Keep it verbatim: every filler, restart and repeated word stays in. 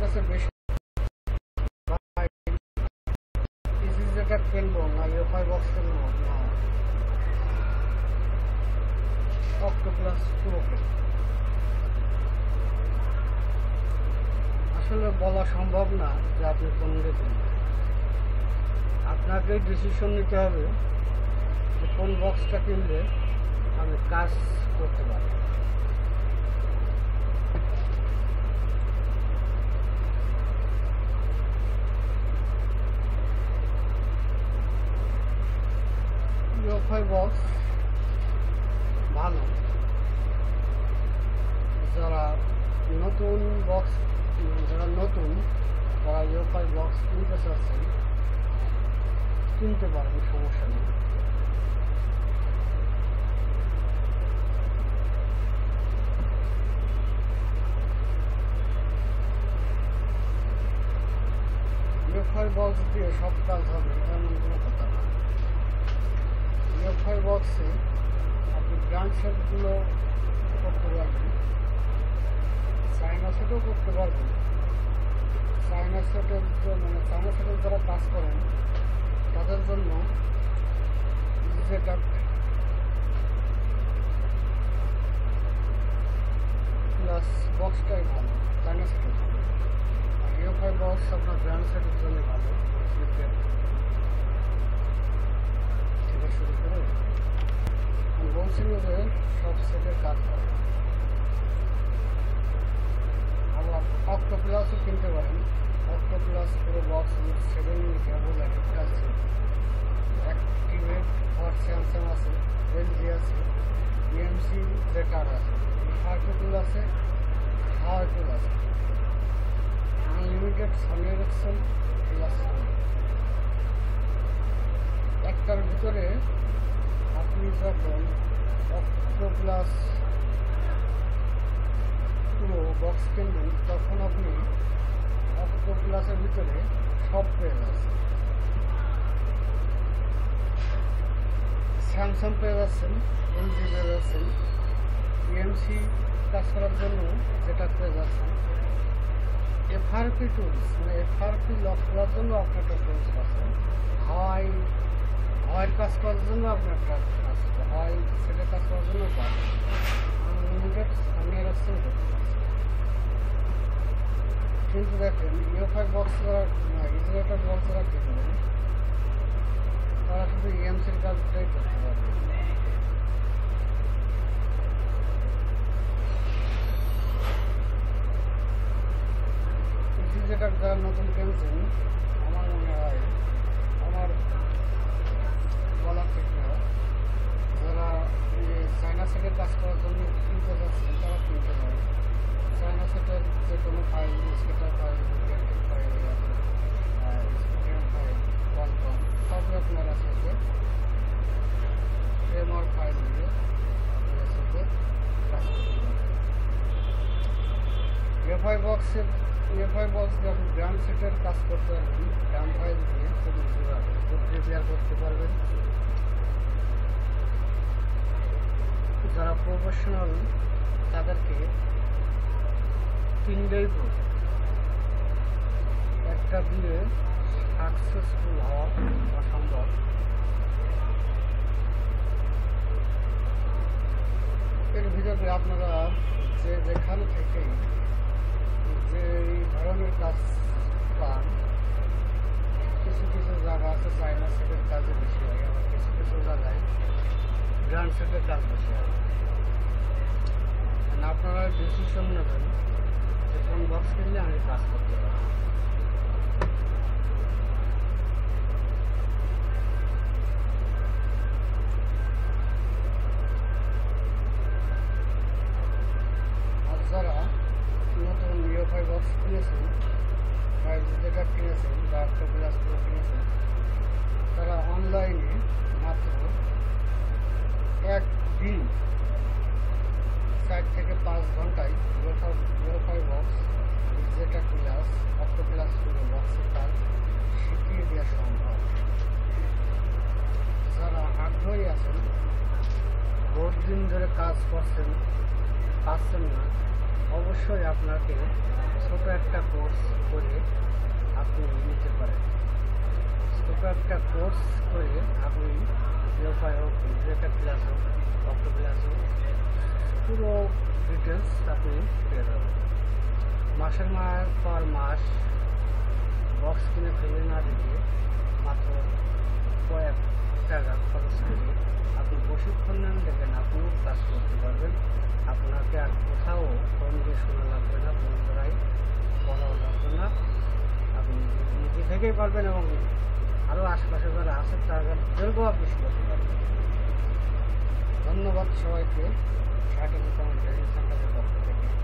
কাছে বেশি ইজি যেটা কিনবো না ইউএফআই বক্স কিনবো না অক্টোপ্লাস প্রো। আসলে বলা সম্ভব না যে আপনি কোনটা কিনবেন, আপনাকেই ডিসিশন নিতে হবে যে কোন বক্সটা কিনলে আমি কাজ করতে পারি। ইউএফআই বক্স ভালো, যারা নতুন বক্স যারা নতুন যারা ইউএফআই বক্স কিনতে চাচ্ছেন কিনতে পারেন, সমস্যা নেই। ইউএফআই বক্স দিয়ে সব কাজ হবে এমন কোনো কথা না। ইউএফআই বক্সে আপনি ব্রাঞ্চ সেটগুলো করতে পারবেন, চায়না সেটও করতে পারবেন। চায়না সেটের মানে চায়না সেটের যারা কাজ করেন তাদের জন্য যেটা প্লাস বক্সটাই ভালো, চায়না সেটের জন্য। আর ইউএফআই বক্স আপনার ব্র্যান্ড সেটের জন্য ভালো, থেকে শুরু করে আমি বলছি যে সব সেটের কাজ করে। আবার অক্টোপ্লাসও কিনতে পারেন, অক্টোপ্লাস পুরো বক্স উইথ সেভেন কেবল একটা আছে, অ্যাক্টিভেট ফর স্যামসাং আছে, এলজি আছে, ইএমসি বেটার আছে, হার্টু টুল আছে, হাওয়াই টুল আছে, আনলিমিটেড সনি এরিকসন প্লাস একটার ভিতরে আপনি যখন অক্টোপ্লাস পুরো বক্স কিনবেন তখন আপনি অক্টোপ্লাসের ভিতরে সব পেয়ে যাচ্ছেন। স্যামসাং পেয়ে যাচ্ছেন, এলজি পেয়ে যাচ্ছেন, ইএমসি কাজ করার জন্য যেটা পেয়ে যাচ্ছেন, এফআরপি টুলস মানে এফআরপি লক করার জন্য আপনি একটা টুলস পাচ্ছেন, হাওয়াই হাওয়াইয়ের কাজ করার জন্য আপনি একটা কাজ হাওয়াই সেটা কাজ করার জন্য পাচ্ছেন, আনলিমিটেড সানি এরিকসন করতে পারছেন। কিন্তু দেখেন ইউএফআই বক্স যারা ইজিলেটার বক্স যারা কিনবেন তারা শুধু ইএমসির কাজটাই করতে পারবে। ইজিলেটার যারা নতুন কিনছেন আমার মনে হয় আমার বলার থেকে যারা চায়না সেটের কাজ করার জন্য কিনতে যাচ্ছেন তারা কিনতে পারে। চায়না সেটের যে কোনো file scatter file file file Qualcomm সবই আপনারা সাথে ফ্রেমওয়ার্ক ফাইল দিয়ে আপনারা সাথে কাজ করতে পারেন। ইউএফআই বক্সের ইউএফআই বক্স দিয়ে আপনি ব্র্যান্ড সেটের কাজ করতে পারবেন, ব্র্যান্ড ফাইল দিয়ে খুব ইজিভাবে কোড প্রিপেয়ার করতে পারবেন। যারা প্রফেশনাল তাদেরকে তিনটাই প্রয়োজন, একটা দিয়ে সাকসেসফুল হওয়া অসম্ভব। এর ভিতরে আপনারা যে যেখান থেকেই যে ধরনের কাজ পান, কিছু কিছু জায়গা আছে চায়না সেটের কাজে বেশি হয়, আবার কিছু কিছু জায়গায় ব্র্যান্ড সেটের কাজ বেশি হয়। আপনারা ডিসিশন নেবেন যে কোন বক্স কিনলে আমি কাজ করতে পারি। আর যারা নতুন ইউএফআই বক্স কিনেছেন বা যেটা কিনেছেন বা অক্টোপ্লাস প্রো কিনেছেন তারা অনলাইনে মাত্র একদিন চার থেকে পাঁচ ঘন্টায় ইউএফআই বক্স যেটা ক্লাস অক্টোপ্লাস পুরো বক্সের কাজ শিখিয়ে দেওয়া সম্ভব। যারা আগ্রহী আছেন, বহুত দিন ধরে কাজ করছেন পাচ্ছেন না, অবশ্যই আপনাকে ছোট একটা কোর্স করে আপনি নিতে পারেন। ছোট একটা কোর্স করে আপনি পিওফাই হোক, ইন্টারেক্টার ক্লাস হোক, অক্টো ক্লাস হোক, পুরো ডিটেলস আপনি পেয়ে যাবেন। মাসের মাস পর মাস বক্স কিনে ফেলে না দিয়ে মাত্র কয়েক টাকা খরচ করে আপনি প্রশিক্ষণ নেন, দেখেন আপনিও কাজ করতে পারবেন। আপনাকে আর কোথাও ফোন দিয়ে শোনা লাগবে না, বন্ধুরাই বলাও লাগবে না, আপনি নিজে থেকেই পারবেন এবং আরও আশপাশে যারা আছে তাদেরকেও আপনি শিখাতে পারবেন। ধন্যবাদ সবাইকে। শার্টিং কমেন্টারি সেন্টারের পক্ষ থেকে।